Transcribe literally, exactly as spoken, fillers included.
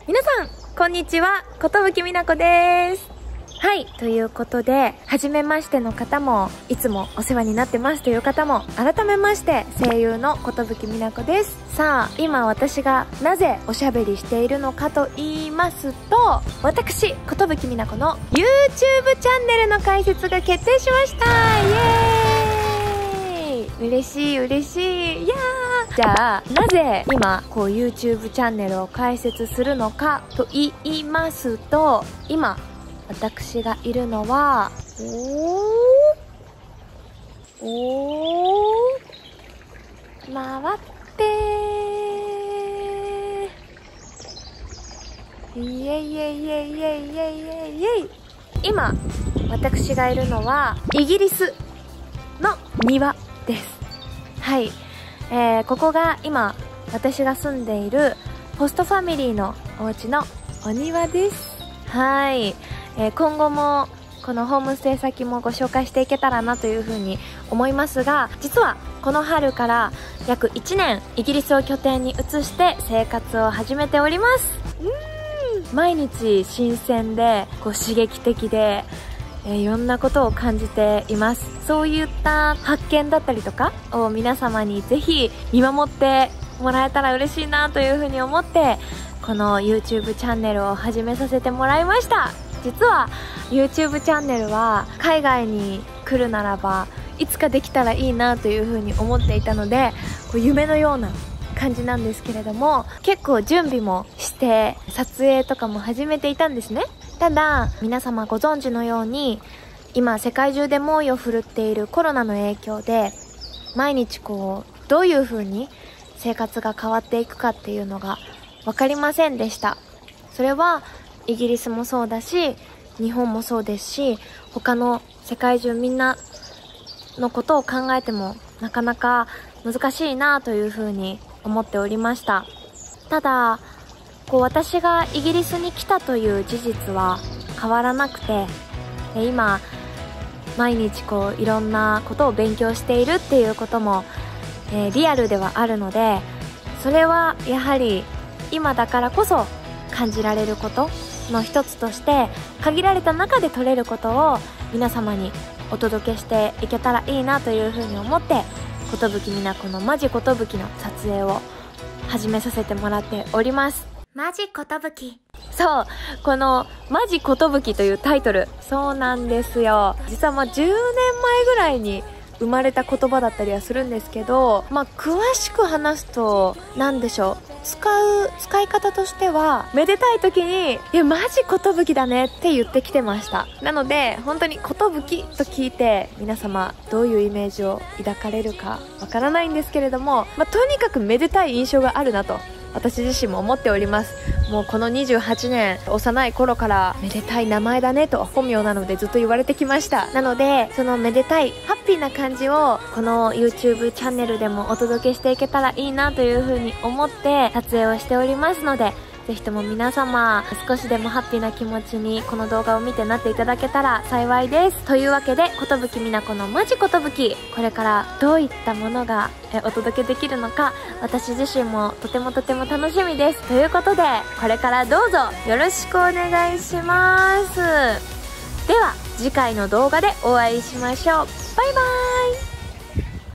皆さんこんにちは、ことぶきみなこです。はい、ということで初めましての方もいつもお世話になってますという方も改めまして声優のことぶきみなこです。さあ今私がなぜおしゃべりしているのかと言いますと、私ことぶきみなこの YouTube チャンネルの開設が決定しました。イエーイ、嬉しい嬉しい。いやー、じゃあなぜ今こう YouTube チャンネルを開設するのかと言いますと、今私がいるのはおーおー回ってーイエイイエイイエイイエイイエイイエイイエイ。今私がいるのはイギリスの庭です。はい、えー、ここが今私が住んでいるホストファミリーのお家のお庭です。はい、えー、今後もこのホームステイ先もご紹介していけたらなというふうに思いますが、実はこの春から約いちねんイギリスを拠点に移して生活を始めております。うーん、毎日新鮮でこう刺激的で、えー、いろんなことを感じています。そういった発見だったりとかを皆様にぜひ見守ってもらえたら嬉しいなというふうに思ってこの YouTube チャンネルを始めさせてもらいました。実は YouTube チャンネルは海外に来るならばいつかできたらいいなというふうに思っていたので、こう夢のような感じなんですけれども、結構準備もして撮影とかも始めていたんですね。ただ皆様ご存知のように今世界中で猛威を振るっているコロナの影響で毎日こうどういう風に生活が変わっていくかっていうのが分かりませんでした。それはイギリスもそうだし日本もそうですし、他の世界中みんなのことを考えてもなかなか難しいなという風に思っておりました。ただこう私がイギリスに来たという事実は変わらなくて、今毎日こういろんなことを勉強しているっていうことも、えー、リアルではあるので、それはやはり今だからこそ感じられることの一つとして限られた中で撮れることを皆様にお届けしていけたらいいなというふうに思って、ことぶきみなこのマジことぶきの撮影を始めさせてもらっております。マジことぶき、そう、このマジことぶきというタイトル、そうなんですよ。実はまあじゅうねんまえぐらいに生まれた言葉だったりはするんですけど、まあ詳しく話すと何でしょう、使う使い方としてはめでたい時に「いやマジことぶきだね」って言ってきてました。なので本当にことぶきと聞いて皆様どういうイメージを抱かれるかわからないんですけれども、まあ、とにかくめでたい印象があるなと私自身も思っております。もうこのにじゅうはちねん幼い頃からめでたい名前だねと本名なのでずっと言われてきました。なのでそのめでたいハッピーな感じをこの YouTube チャンネルでもお届けしていけたらいいなというふうに思って撮影をしておりますので、ぜひとも皆様少しでもハッピーな気持ちにこの動画を見てなっていただけたら幸いです。というわけでことぶきみなこのマジことぶき、これからどういったものがお届けできるのか私自身もとてもとても楽しみです。ということでこれからどうぞよろしくお願いします。では次回の動画でお会いしましょう。バイバーイ。